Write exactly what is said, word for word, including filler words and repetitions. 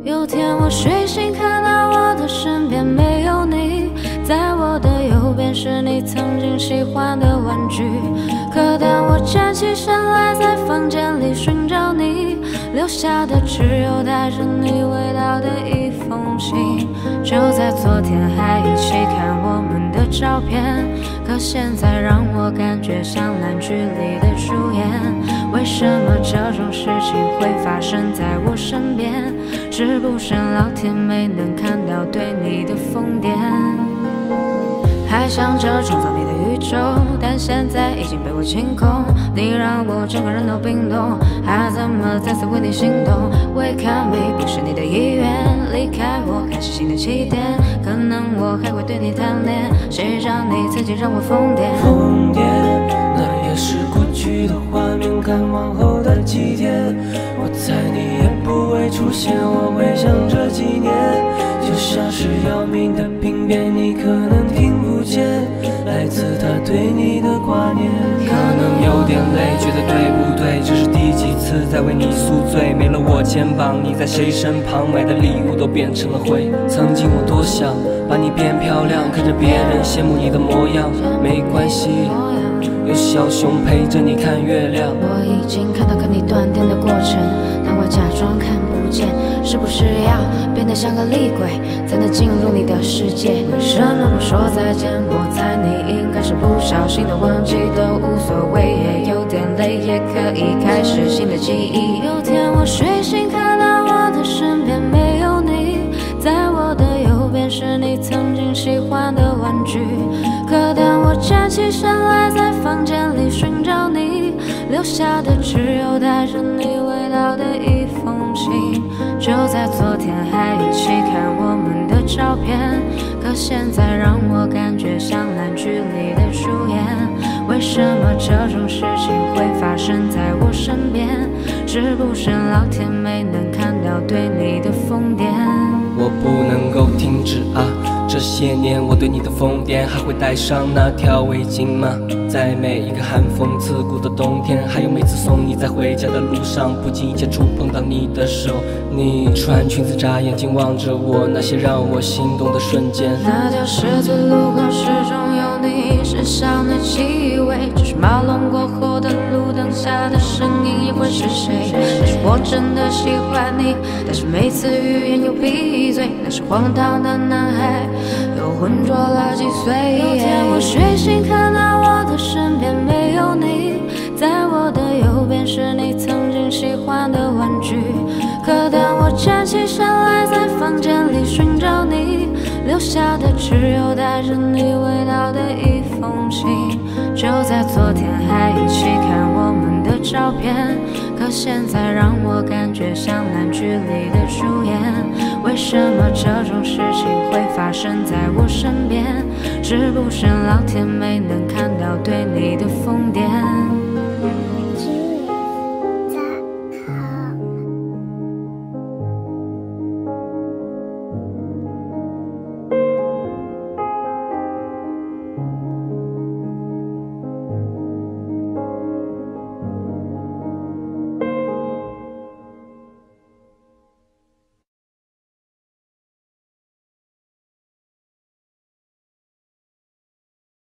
有天我睡醒，看到我的身边没有你，在我的右边是你曾经喜欢的玩具。可当我站起身来，在房间里寻找你，留下的只有带着你味道的一封信。就在昨天还一起看我们的照片，可现在让我感觉像烂剧里的主演。为什么这种事情会发生在我身边？是不是老天没能看到对你的疯癫？还想着创造你的宇宙，但现在已经被我清空。你让我整个人都冰冻，还怎么再次为你心动？未看没不是你的意愿，离开我开始新的起点。可能我还会对你贪恋，谁让你曾经让我疯癫？ 疯癫，那也是过去的画面。看往后的几天，我猜你也不会出现。我回想这几年，就像是要命的病变，你可能听不见来自他对你的挂念。可能有点累，觉得对不对？这是第几次在为你宿醉？没了我肩膀，你在谁身旁？买的礼物都变成了灰。曾经我多想把你变漂亮，看着别人羡慕你的模样。没关系，有小熊陪着你看月亮。 我已经看到跟你断电的过程，但我假装看不见。是不是要变得像个厉鬼，才能进入你的世界？为什么不说再见？我猜你应该是不小心的忘记，都无所谓，也有点累，也可以开始新的记忆。有天我睡醒，看到我的身边没有你，在我的右边是你曾经喜欢的玩具。可当我站起身来，在房间里寻找你，留下的只有带着你味道的一封信。就在昨天还一起看我们的照片，可现在让我感觉像烂剧里的主演。为什么这种事情会发生在我身边？是不是老天没能看到对你的疯癫？ 我不能够停止啊！这些年我对你的疯癫，还会带上那条围巾吗？在每一个寒风刺骨的冬天，还有每次送你在回家的路上，不经意间触碰到你的手。你穿裙子眨眼睛望着我，那些让我心动的瞬间。 那条十字路口始终有你身上的气味，只是马龙过后的路灯下的身影也会是谁？也许我真的喜欢你，但是每次欲言又闭嘴。那是荒唐的男孩，又浑浊了几岁。有天我睡醒，看到我的身边没有你，在我的右边是你曾经喜欢的玩具。可当我站起身来，在房间里寻找你，留下的只有带着你味道的一封信。就在昨天还一起看我们的照片，可现在让我感觉像烂剧里的主演。为什么这种事情会发生在我身边？是不是老天没能看到对你的疯癫？